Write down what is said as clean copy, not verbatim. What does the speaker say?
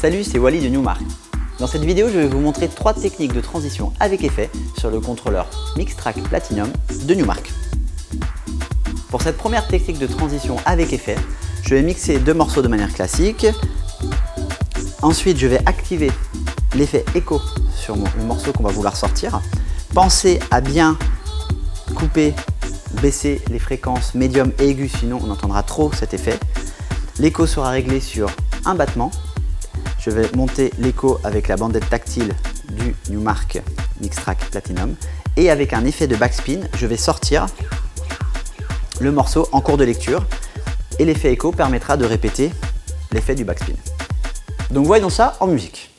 Salut, c'est Wally de Newmark. Dans cette vidéo, je vais vous montrer 3 techniques de transition avec effet sur le contrôleur Mixtrack Platinum de Newmark. Pour cette première technique de transition avec effet, je vais mixer 2 morceaux de manière classique. Ensuite, je vais activer l'effet écho sur le morceau qu'on va vouloir sortir. Pensez à bien couper, baisser les fréquences médium et aiguës, sinon on entendra trop cet effet. L'écho sera réglé sur un battement. Je vais monter l'écho avec la bandette tactile du Newmark Mixtrack Platinum. Et avec un effet de backspin, je vais sortir le morceau en cours de lecture. Et l'effet écho permettra de répéter l'effet du backspin. Donc voyons ça en musique.